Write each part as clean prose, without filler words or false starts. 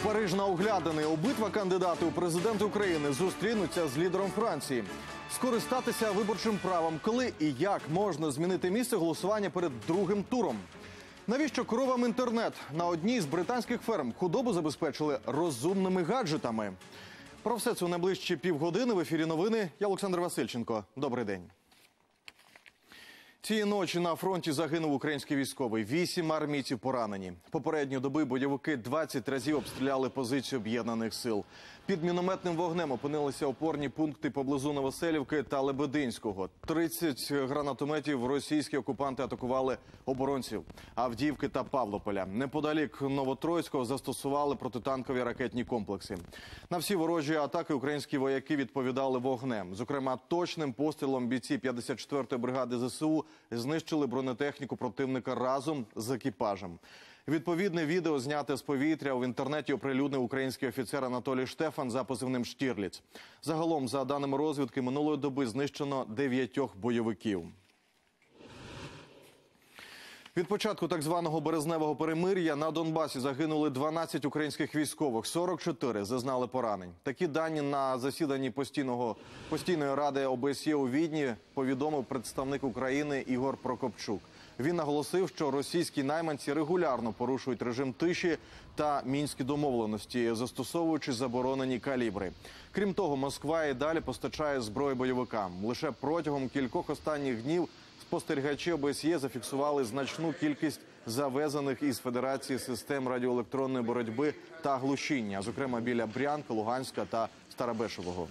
Париж на оглядини. Обидва кандидати у президенти України зустрінуться з лідером Франції. Скористатися виборчим правом, коли і як можна змінити місце голосування перед другим туром. Навіщо коровам інтернет? На одній з британських ферм худобу забезпечили розумними гаджетами. Про все це у найближчі півгодини. В ефірі новини. Я Олександр Васильченко. Добрий день. Цієї ночі на фронті загинув український військовий. 8 армійців поранені. Попередньої доби бойовики 20 разів обстріляли позиції об'єднаних сил. Під мінометним вогнем опинилися опорні пункти поблизу Новоселівки та Лебединського. 30 гранатометів російські окупанти атакували оборонців Авдіївки та Павлополя. Неподалік Новотроїцького застосували протитанкові ракетні комплекси. На всі ворожі атаки українські вояки відповідали вогнем. Зокрема, точним пострілом бійці 54-ї бригади ЗСУ знищили бронетехніку противника разом з екіпажем. Відповідне відео, зняте з повітря, в інтернеті оприлюднив український офіцер Анатолій Штефан за позивним «Штірліц». Загалом, за даними розвідки, минулої доби знищено 9 бойовиків. Від початку так званого березневого перемир'я на Донбасі загинули 12 українських військових, 44 зазнали поранень. Такі дані на засіданні постійної ради ОБСЄ у Відні повідомив представник України Ігор Прокопчук. Він наголосив, що російські найманці регулярно порушують режим тиші та мінські домовленості, застосовуючи заборонені калібри. Крім того, Москва і далі постачає зброю бойовикам. Лише протягом кількох останніх днів спостерігачі ОБСЄ зафіксували значну кількість завезених із Федерації систем радіоелектронної боротьби та глушіння, зокрема біля Брянки, Луганська та Старобешевого.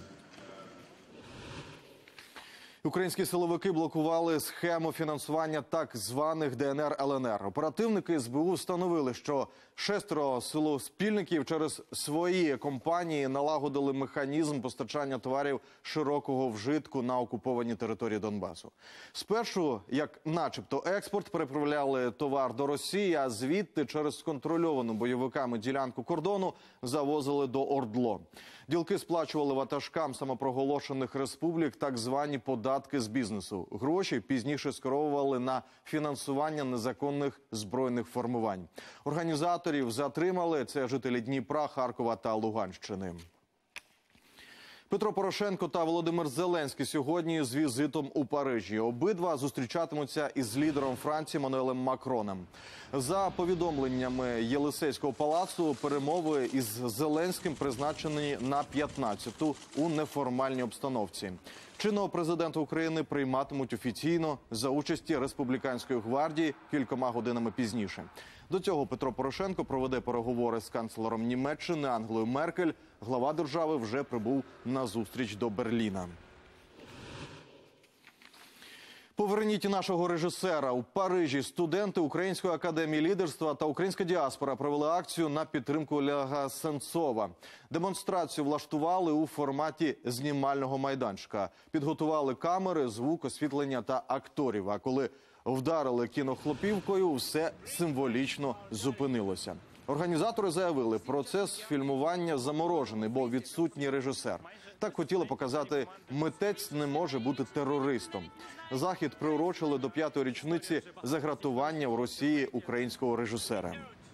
Українські силовики блокували схему фінансування так званих ДНР-ЛНР. Оперативники СБУ встановили, що 6 силоспільників через свої компанії налагодили механізм постачання товарів широкого вжитку на окуповані території Донбасу. Спершу, як начебто експорт, переправляли товар до Росії, а звідти через сконтрольовану бойовиками ділянку кордону завозили до ОРДЛО. Ділки сплачували ватажкам самопроголошених республік так звані податки з бізнесу. Гроші пізніше скеровували на фінансування незаконних збройних формувань. Організаторів затримали – це жителі Дніпра, Харкова та Луганщини. Петро Порошенко та Володимир Зеленський сьогодні з візитом у Парижі. Обидва зустрічатимуться із лідером Франції Еммануелем Макроном. За повідомленнями Єлисейського палацу, перемови із Зеленським призначені на 15-ту у неформальній обстановці. Чинного президента України прийматимуть офіційно за участі Республіканської гвардії кількома годинами пізніше. До цього Петро Порошенко проведе переговори з канцлером Німеччини Ангелою Меркель. Глава держави вже прибув на зустріч до Берліна. Поверніть нашого режисера. У Парижі студенти Української академії лідерства та українська діаспора провели акцію на підтримку Олега Сенцова. Демонстрацію влаштували у форматі знімального майданчика. Підготували камери, звук, освітлення та акторів. А коли вдарили кінохлопівкою, все символічно зупинилося. Організатори заявили, процес фільмування заморожений, бо відсутній режисер. Так хотіли показати, митець не може бути терористом. Захід приурочили до 5-ї річниці загратування в Росії українського режисера.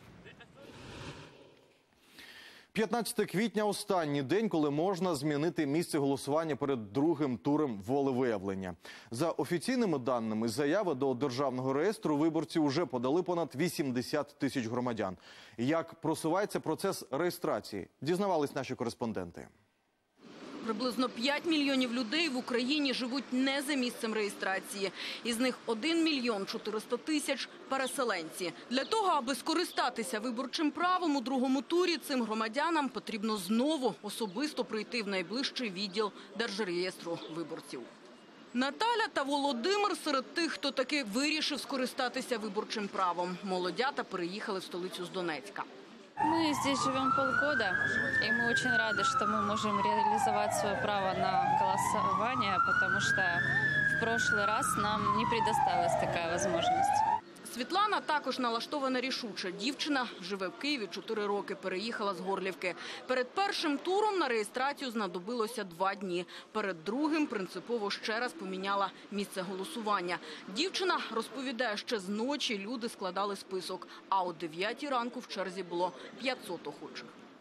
15 квітня – останній день, коли можна змінити місце голосування перед другим туром волевиявлення. За офіційними даними, заяви до Державного реєстру виборців уже подали понад 80 тисяч громадян. Як просувається процес реєстрації, дізнавались наші кореспонденти. Приблизно 5 мільйонів людей в Україні живуть не за місцем реєстрації. Із них 1 мільйон 400 тисяч – переселенці. Для того, аби скористатися виборчим правом у другому турі, цим громадянам потрібно знову особисто прийти в найближчий відділ Держреєстру виборців. Наталя та Володимир серед тих, хто таки вирішив скористатися виборчим правом. Молодята переїхали в столицю з Донецька. Мы здесь живем полгода, и мы очень рады, что мы можем реализовать свое право на голосование, потому что в прошлый раз нам не предоставилась такая возможность. Світлана також налаштована рішуче. Дівчина живе в Києві 4 роки, переїхала з Горлівки. Перед першим туром на реєстрацію знадобилося 2 дні. Перед другим принципово ще раз поміняла місце голосування. Дівчина розповідає, ще з ночі люди складали список, а о 9 ранку в черзі було 500 охочих.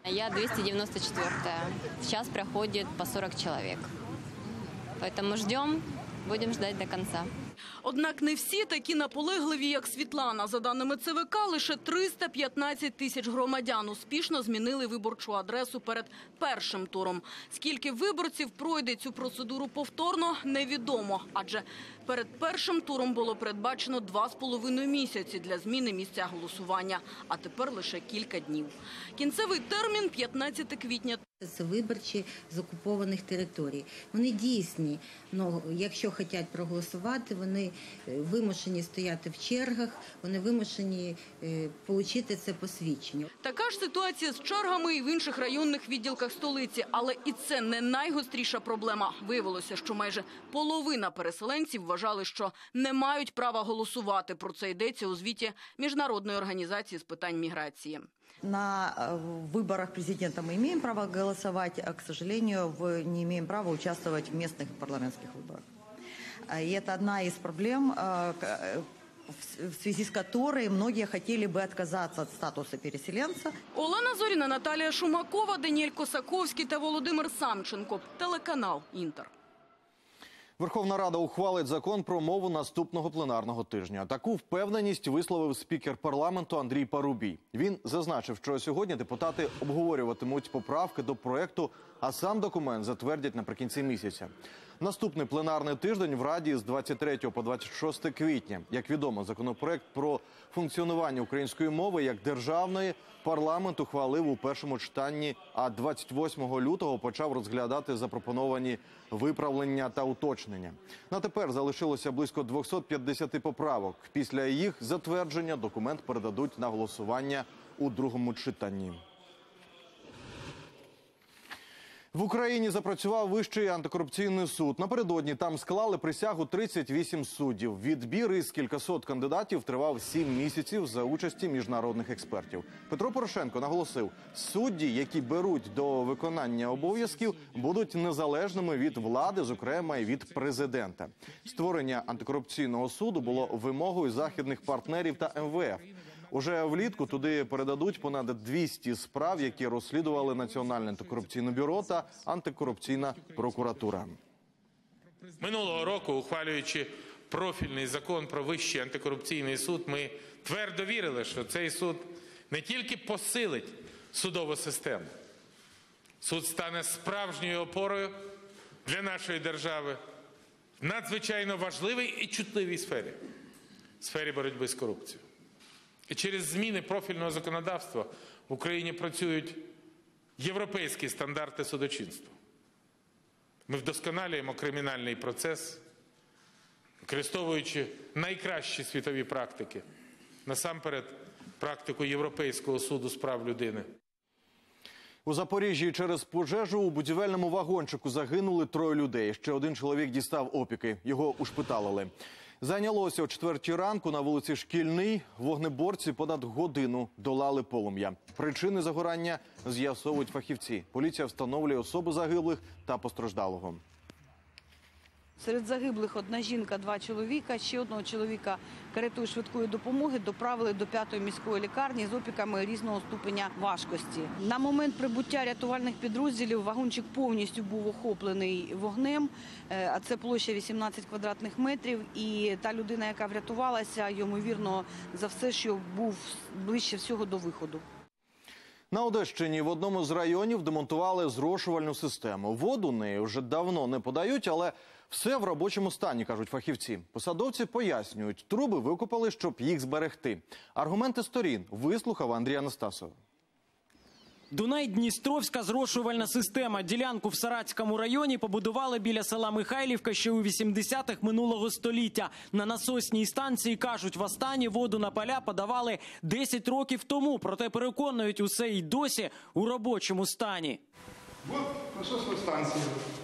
Я 294-я. Сейчас проходит по 40 человек. Поэтому ждем, будем ждать до конца. Однак не всі такі наполегливі, як Світлана. За даними ЦВК, лише 315 тисяч громадян успішно змінили виборчу адресу перед першим туром. Скільки виборців пройде цю процедуру повторно, невідомо. Адже перед першим туром було передбачено 2,5 місяці для зміни місця голосування. А тепер лише кілька днів. Кінцевий термін – 15 квітня. Це виборчі з окупованих територій. Вони дійсні, але якщо хочуть проголосувати, вони вимушені стояти в чергах, вони вимушені отримати це посвідчення. Така ж ситуація з чергами і в інших районних відділках столиці. Але і це не найгостріша проблема. Виявилося, що майже половина переселенців вважали, що не мають права голосувати. Про це йдеться у звіті Міжнародної організації з питань міграції. На выборах президента мы имеем право голосовать, а, к сожалению, не имеем права участвовать в местных парламентских выборах. И это одна из проблем, в связи с которой многие хотели бы отказаться от статуса переселенца. Олена Зоріна, Наталія Шумакова, Даніель Косаковський та Володимир Самченко. Телеканал «Інтер». Верховна Рада ухвалить закон про мову наступного пленарного тижня. Таку впевненість висловив спікер парламенту Андрій Парубій. Він зазначив, що сьогодні депутати обговорюватимуть поправки до проекту, а сам документ затвердять наприкінці місяця. Наступний пленарний тиждень в Раді з 23 по 26 квітня. Як відомо, законопроект про функціонування української мови як державної парламент ухвалив у першому читанні, а 28 лютого почав розглядати запропоновані виправлення та уточнення. На тепер залишилося близько 250 поправок. Після їх затвердження документ передадуть на голосування у другому читанні. В Україні запрацював Вищий антикорупційний суд. Напередодні там склали присягу 38 суддів. Відбір із кількасот кандидатів тривав 7 місяців за участі міжнародних експертів. Петро Порошенко наголосив, судді, які беруть до виконання обов'язків, будуть незалежними від влади, зокрема і від президента. Створення антикорупційного суду було вимогою західних партнерів та МВФ. Уже влітку туди передадуть понад 200 справ, які розслідували Національне антикорупційне бюро та антикорупційна прокуратура. Минулого року, ухвалюючи профільний закон про Вищий антикорупційний суд, ми твердо вірили, що цей суд не тільки посилить судову систему, суд стане справжньою опорою для нашої держави в надзвичайно важливій і чутливій сфері боротьби з корупцією. І через зміни профільного законодавства в Україні працюють європейські стандарти судочинства. Ми вдосконалюємо кримінальний процес, використовуючи найкращі світові практики, насамперед практику Європейського суду з прав людини. У Запоріжжі через пожежу у будівельному вагончику загинули 3 людей. Ще один чоловік дістав опіки. Його ушпиталили. Зайнялося о 4 ранку на вулиці Шкільній. Вогнеборці понад годину долали полум'я. Причини загорання з'ясовують фахівці. Поліція встановлює особи загиблих та постраждалого. Серед загиблих 1 жінка, 2 чоловіка. Ще одного чоловіка каретою швидкої допомоги доправили до 5-ї міської лікарні з опіками різного ступеня важкості. На момент прибуття рятувальних підрозділів вагончик повністю був охоплений вогнем, а це площа 18 квадратних метрів. І та людина, яка врятувалася, ймовірно, за все, що був ближче всього до виходу. На Одещині в одному з районів демонтували зрошувальну систему. Воду нею вже давно не подають, але все в робочому стані, кажуть фахівці. Посадовці пояснюють, труби викопали, щоб їх зберегти. Аргументи сторін вислухав Андрій Анастасов. Дунай-Дністровська зрошувальна система. Ділянку в Саратському районі побудували біля села Михайлівка ще у 80-х минулого століття. На насосній станції, кажуть, востаннє воду на поля подавали 10 років тому. Проте переконують, усе й досі у робочому стані. Вот насосная станция.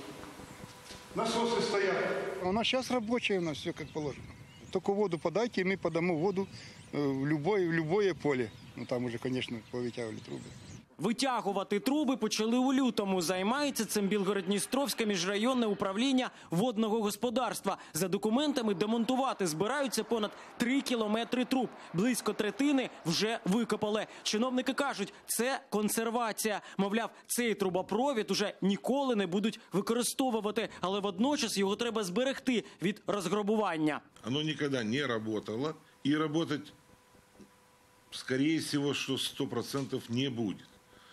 Насосы стоят. У нас сейчас рабочая, у нас все как положено. Только воду подайте, и мы подамо воду в любое поле. Ну там уже, конечно, повытягивали трубы. Витягувати труби почали у лютому. Займається цим Білгород-Дністровське міжрайонне управління водного господарства. За документами демонтувати збираються понад 3 кілометри труб. Близько третини вже викопали. Чиновники кажуть, це консервація. Мовляв, цей трубопровід уже ніколи не будуть використовувати, але водночас його треба зберегти від розграбування. Оно никогда не работало и работать, скорее всего, что 100% не будет.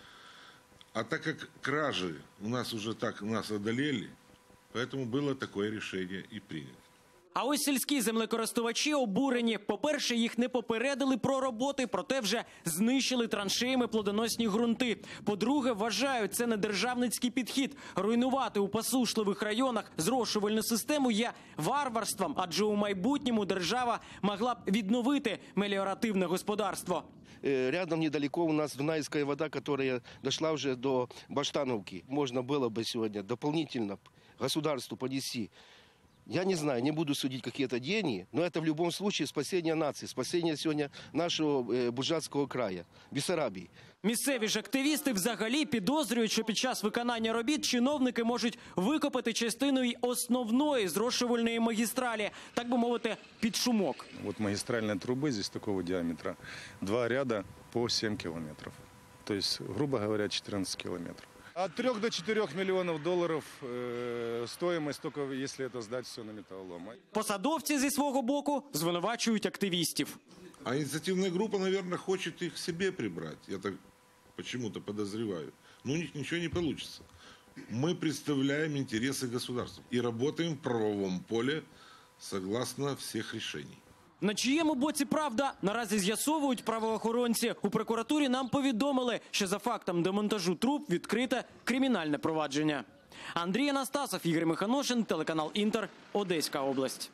А так как кражи у нас уже так нас одолели, поэтому было такое решение и принято. А ось сільські землекористувачі обурені. По-перше, їх не попередили про роботи, проте вже знищили траншеями плодоносні ґрунти. По-друге, вважають, це не державницький підхід. Руйнувати у посушливих районах зрошувальну систему є варварством, адже у майбутньому держава могла б відновити меліоративне господарство. Рядом недалеко у нас Дунайская вода, которая дошла уже до Баштановки. Можно было бы сегодня дополнительно государству понести. Я не знаю, не буду судить какие-то деньги, но это в любом случае спасение нации, спасение сегодня нашего Буджацкого края, Бессарабии. Місцеві ж активісти взагалі підозрюють, що під час виконання робіт чиновники можуть викопати частину й основної зрошувальної магістралі, так би мовити, під шумок. Вот магистральные трубы здесь такого диаметра, 2 ряда по 7 километров. То есть, грубо говоря, 14 километров. От 3 до 4 миллионов долларов стоимость, только если это сдать все на металлолом. Посадовці зі свого боку звинувачують активістів. А инициативная группа, наверное, хочет их себе прибрать. Я так почему-то подозреваю. Но у них ничего не получится. Мы представляем интересы государства и работаем в правовом поле согласно всех решений. На чиєму боці правда, наразі з'ясовують правоохоронці. У прокуратурі нам повідомили, що за фактом демонтажу труб відкрите кримінальне провадження. Андрій Анастасов, Ігор Миханошин, телеканал «Інтер», Одеська область.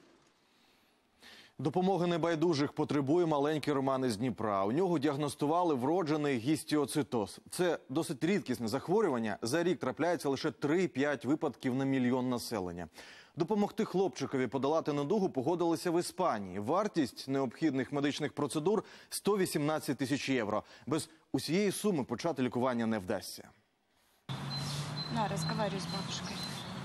Допомоги небайдужих потребує маленький Роман із Дніпра. У нього діагностували вроджений гістіоцитоз. Це досить рідкісне захворювання. За рік трапляється лише 3-5 випадків на мільйон населення. Допомогти хлопчикові подолати недугу погодилися в Іспанії. Вартість необхідних медичних процедур – 118 тисяч євро. Без усієї суми почати лікування не вдасться. Розмовляю з бабушкою.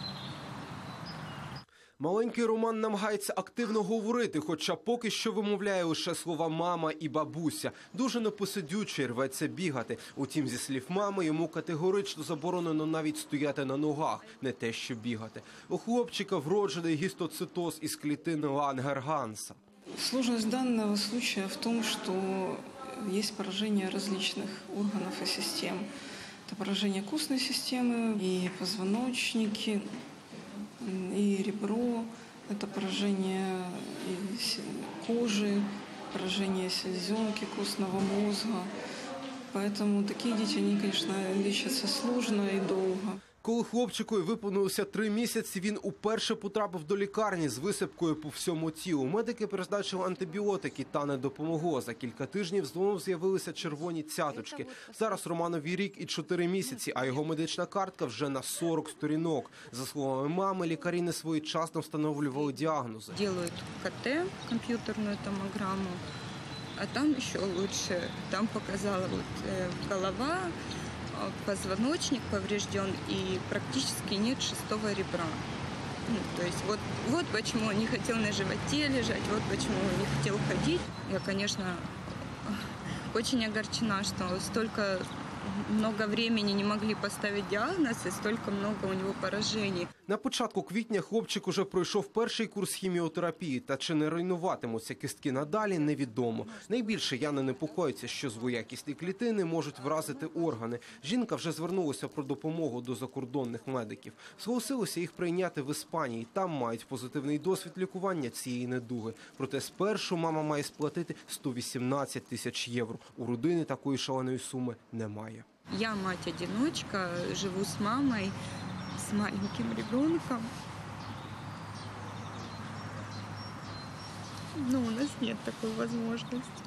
Маленький Роман намагається активно говорити, хоча поки що вимовляє лише слова «мама» і «бабуся». Дуже непосидючий, рветься бігати. Утім, зі слів мами, йому категорично заборонено навіть стояти на ногах, не те що бігати. У хлопчика вроджений гістоцитоз із клітин Лангерганса. Сложность данного случая в том, что есть поражение различных органов и систем. Это поражение костной системы, и позвоночники, и ребро, это поражение кожи, поражение селезенки, костного мозга. Поэтому такие дети, они, конечно, лечатся сложно и долго. Коли хлопчику виповнилося 3 місяці, він уперше потрапив до лікарні з висипкою по всьому тілу. Медики призначили антибіотики, та не допомогло. За кілька тижнів знову з'явилися червоні цяточки. Зараз Романові рік і 4 місяці, а його медична картка вже на 40 сторінок. За словами мами, лікарі не своєчасно встановлювали діагнози. Делают КТ, комп'ютерну томограмму, а там ще лучше. Там показала голова, позвоночник поврежден и практически нет 6-го ребра. То есть вот почему он не хотел на животе лежать, вот почему он не хотел ходить. Я, конечно, очень огорчена, что столько много времени не могли поставить диагноз и столько много у него поражений. На початку квітня хлопчик уже пройшов перший курс хіміотерапії, та чи не руйнуватимуться кістки надалі, невідомо. Найбільше Яна непокоїться, що злоякісні клітини можуть вразити органи. Жінка вже звернулася про допомогу до закордонних медиків. Зголосилося їх прийняти в Іспанії. Там мають позитивний досвід лікування цієї недуги. Проте спершу мама має сплатити 118 тисяч євро. У родини такої шаленої суми немає. Я мать-одиночка, живу с мамой, с маленьким ребенком. Но у нас нет такой возможности.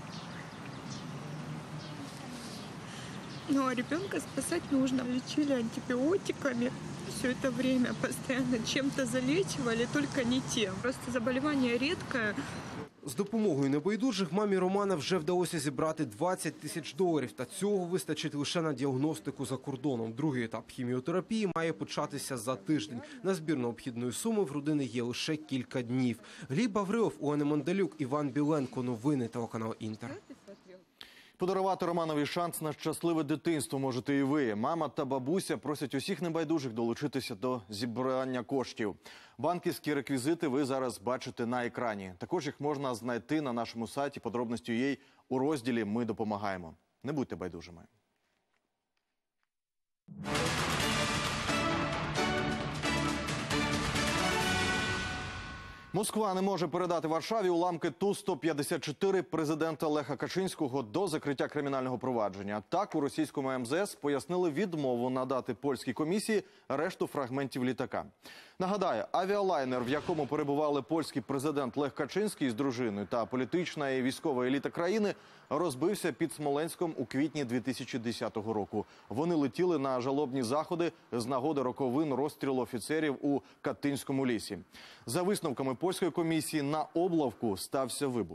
Ну а ребенка спасать нужно. Лечили антибиотиками все это время, постоянно чем-то залечивали, только не тем. Просто заболевание редкое. З допомогою небайдужих мамі Романа вже вдалося зібрати $20 тисяч. Та цього вистачить лише на діагностику за кордоном. Другий етап хіміотерапії має початися за тиждень. На збір необхідної суми в родини є лише кілька днів. Гліб Аврилов, Олена Мандалюк, Іван Біленко. Новини телеканал Інтер. Подарувати Романові шанс на щасливе дитинство можете і ви. Мама та бабуся просять усіх небайдужих долучитися до зібрання коштів. Банківські реквізити ви зараз бачите на екрані. Також їх можна знайти на нашому сайті подробності.ua у розділі «Ми допомагаємо». Не будьте байдужими. Москва не може передати Варшаві уламки Ту-154 президента Леха Качинського до закриття кримінального провадження. Так, у російському МЗС пояснили відмову надати польській комісії решту фрагментів літака. Нагадаю, авіалайнер, в якому перебували польський президент Лех Качинський з дружиною та політична і військова еліта країни, розбився під Смоленськом у квітні 2010 року. Вони летіли на жалобні заходи з нагоди роковин розстрілу офіцерів у Катинському лісі. За висновками польської комісії, на облавку стався вибух.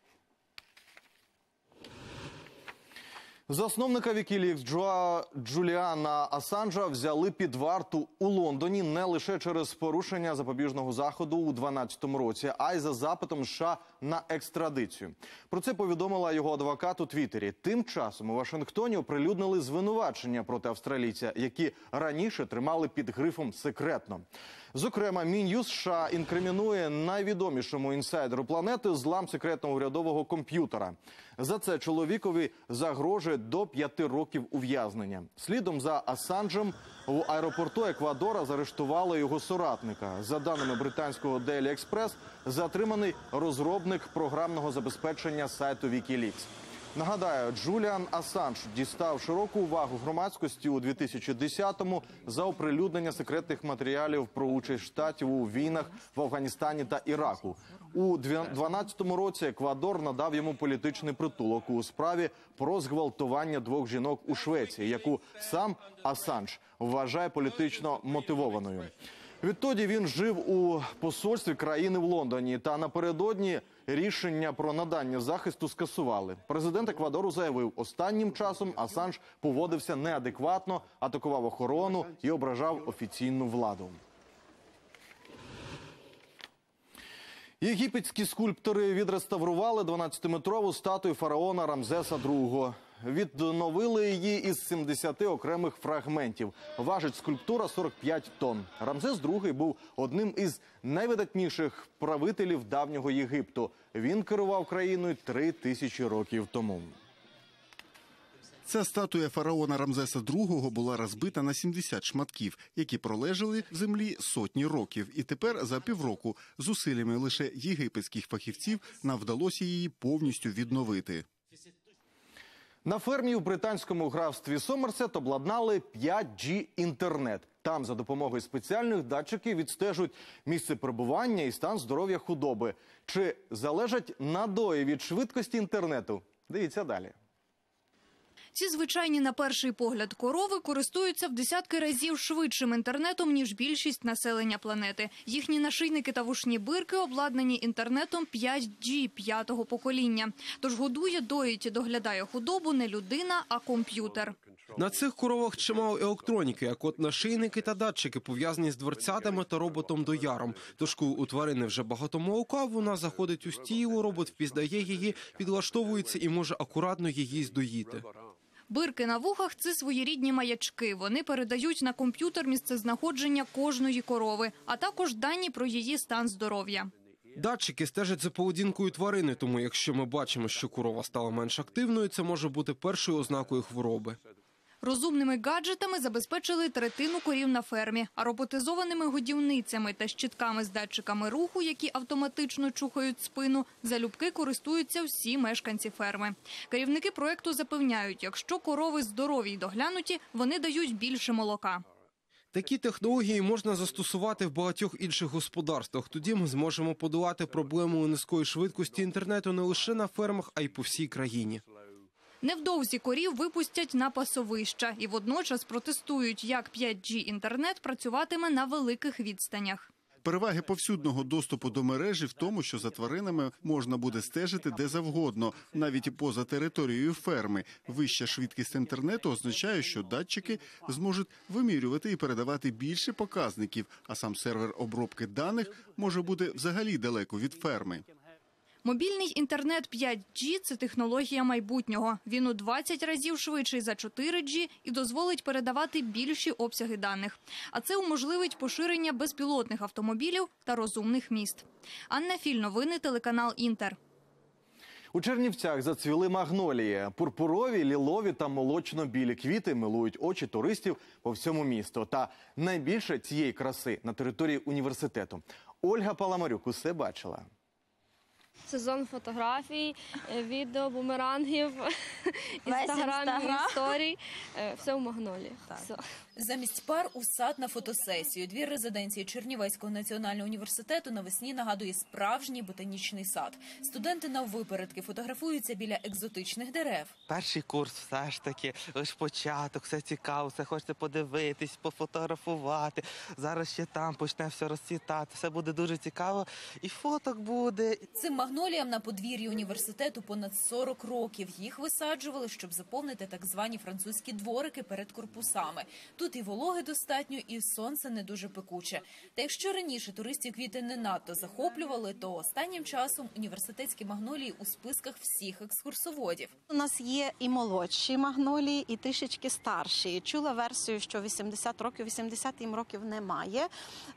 Засновника WikiLeaks Джуліана Асанжа взяли під варту у Лондоні не лише через порушення запобіжного заходу у 2012 році, а й за запитом США на екстрадицію. Про це повідомила його адвокат у Твіттері. Тим часом у Вашингтоні оприлюднили звинувачення проти австралійця, які раніше тримали під грифом «секретно». Зокрема, Мін'юст США інкримінує найвідомішому інсайдеру планети злам секретного урядового комп'ютера. За це чоловікові загрожує до 5 років ув'язнення. Слідом за Асанжем в аеропорту Еквадора заарештували його соратника. За даними британського Daily Express, затриманий розробник програмного забезпечення сайту WikiLeaks. Нагадаю, Джуліан Асанж дістав широку увагу громадськості у 2010-му за оприлюднення секретних матеріалів про участь штатів у війнах в Афганістані та Іраку. У 2012 році Еквадор надав йому політичний притулок у справі про зґвалтування 2 жінок у Швеції, яку сам Асанж вважає політично мотивованою. Відтоді він жив у посольстві країни в Лондоні, та напередодні рішення про надання захисту скасували. Президент Еквадору заявив, останнім часом Асанж поводився неадекватно, атакував охорону і ображав офіційну владу. Єгипетські скульптори відреставрували 12-метрову статую фараона Рамзеса II. Відновили її із 70 окремих фрагментів. Важить скульптура 45 тонн. Рамзес II був одним із найвидатніших правителів давнього Єгипту. Він керував країною 3000 років тому. Ця статуя фараона Рамзеса II була розбита на 70 шматків, які пролежали в землі сотні років. І тепер за півроку зусиллями лише єгипетських фахівців нам вдалося її повністю відновити. На фермі у британському графстві Сомерсет обладнали 5G-інтернет. Там за допомогою спеціальних датчиків відстежують місце перебування і стан здоров'я худоби. Чи залежать надої від швидкості інтернету? Дивіться далі. Ці звичайні на перший погляд корови користуються в десятки разів швидшим інтернетом, ніж більшість населення планети. Їхні нашийники та вушні бирки обладнані інтернетом 5G 5-го покоління. Тож годує, доїть і доглядає худобу не людина, а комп'ютер. На цих коровах чимало електроніки, як от нашийники та датчики, пов'язані з дверцятами та роботом-дояром. Тож, коли у тварини вже багато молока, вона заходить у стійло, робот впізнає її, підлаштовується і може акуратно її здоїти. Бирки на вухах – це своєрідні маячки. Вони передають на комп'ютер місцезнаходження кожної корови, а також дані про її стан здоров'я. Датчики стежать за поведінкою тварини, тому якщо ми бачимо, що корова стала менш активною, це може бути першою ознакою хвороби. Розумними гаджетами забезпечили третину корів на фермі, а роботизованими годівницями та щитками з датчиками руху, які автоматично чухають спину, залюбки користуються всі мешканці ферми. Керівники проєкту запевняють, якщо корови здорові й доглянуті, вони дають більше молока. Такі технології можна застосувати в багатьох інших господарствах. Тоді ми зможемо подолати проблему низької швидкості інтернету не лише на фермах, а й по всій країні. Невдовзі корів випустять на пасовища і водночас протестують, як 5G-інтернет працюватиме на великих відстанях. Переваги повсюдного доступу до мережі в тому, що за тваринами можна буде стежити де завгодно, навіть і поза територією ферми. Вища швидкість інтернету означає, що датчики зможуть вимірювати і передавати більше показників, а сам сервер обробки даних може бути взагалі далеко від ферми. Мобільний інтернет 5G – це технологія майбутнього. Він у 20 разів швидший за 4G і дозволить передавати більші обсяги даних. А це уможливить поширення безпілотних автомобілів та розумних міст. Анна Філь, новини, телеканал «Інтер». У Чернівцях зацвіли магнолії. Пурпурові, лілові та молочно-білі квіти милують очі туристів по всьому місту. Та найбільше цієї краси на території університету. Ольга Паламарюк усе бачила. Сезон фотографій, відео, бумерангів, інстаграмів, історій. Все в магнолії. Все. Замість пар у сад на фотосесію. Двір резиденції Чернівецького національного університету навесні нагадує справжній ботанічний сад. Студенти наввипередки фотографуються біля екзотичних дерев. Перший курс все ж таки, лише початок, все цікаво, все хочете подивитись, пофотографувати. Зараз ще там почне все розцвітати, все буде дуже цікаво і фоток буде. Цим магноліям на подвір'ї університету понад 40 років. Їх висаджували, щоб заповнити так звані французькі дворики перед корпусами. Тут і вологи достатньо, і сонце не дуже пекуче. Та якщо раніше туристів квіти не надто захоплювали, то останнім часом університетські магнолії у списках всіх екскурсоводів. У нас є і молодші магнолії, і трішечки старші. Чула версію, що 80 років, 80 їм років немає.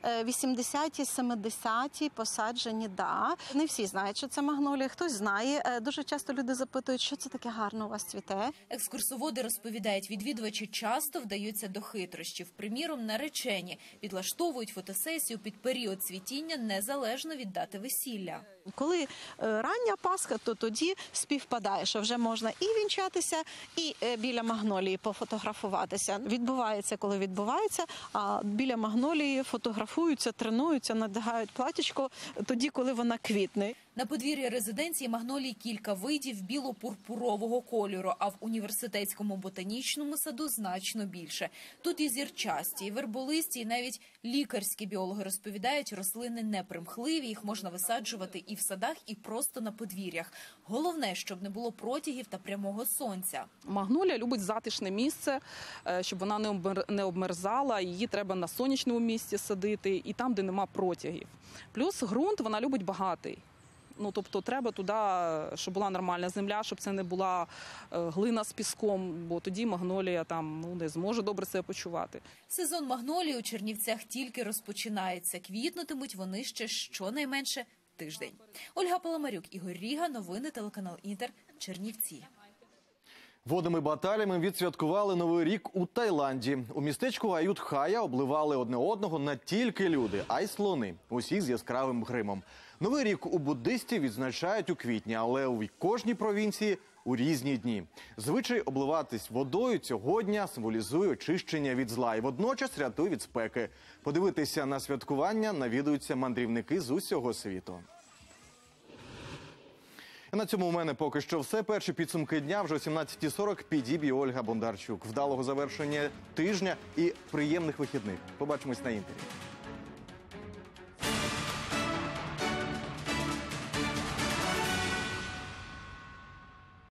80-ті, 70-ті посаджені, да. Не всі знають, що це магнолія, хтось знає. Дуже часто люди запитують, що це таке гарно у вас цвіте. Екскурсоводи розповідають, відвідувачі часто вдаються до хитрощів. Приміром, наречені підлаштовують фотосесію під період цвітіння незалежно від дати весілля. Коли рання Пасха, то тоді співпадає, що вже можна і вінчатися, і біля магнолії пофотографуватися. Відбувається, коли відбувається, а біля магнолії фотографуються, тренуються, надягають платічко тоді, коли вона квітне. На подвір'ї резиденції магнолій кілька видів біло-пурпурового кольору, а в університетському ботанічному саду значно більше. Тут і зірчасті, і верболисті, і навіть лікарські біологи розповідають, рослини непримхливі, їх можна висаджувати і в садах, і просто на подвір'ях. Головне, щоб не було протягів та прямого сонця. Магнолія любить затишне місце, щоб вона не обмерзала, її треба на сонячному місці садити і там, де нема протягів. Плюс ґрунт вона любить багатий. Тобто треба туди, щоб була нормальна земля, щоб це не була глина з піском, бо тоді магнолія не зможе добре себе почувати. Сезон магнолії у Чернівцях тільки розпочинається. Квітнутимуть вони ще щонайменше тиждень. Ольга Паламарюк, Ігор Ріга, новини, телеканал «Інтер», Чернівці. Водними баталями відсвяткували Новий рік у Таїланді. У містечку Ают-Хая обливали одне одного не тільки люди, а й слони. Усі з яскравим гримом. Новий рік у буддистів відзначають у квітні, але у кожній провінції у різні дні. Звичай обливатись водою цього дня символізує очищення від зла і водночас рятує від спеки. Подивитися на святкування навідуються мандрівники з усього світу. На цьому у мене поки що все. Перші підсумки дня вже о 17:40. Підіб'є Ольга Бондарчук. Вдалого завершення тижня і приємних вихідних. Побачимось на «Інтері».